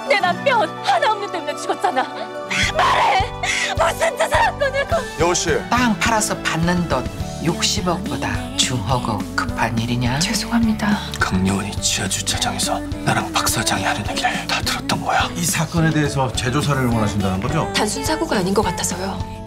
내 남편 하나 없는 때문에 죽었잖아. 말해! 무슨 짓을 한 거냐고! 여우 씨. 땅 팔아서 받는 돈 60억보다 중하고 급한 일이냐? 죄송합니다. 강여원이 지하 주차장에서 나랑 박 사장이 하는 얘기를 다 들었던 거야. 이 사건에 대해서 재조사를 원하신다는 거죠? 단순 사고가 아닌 것 같아서요.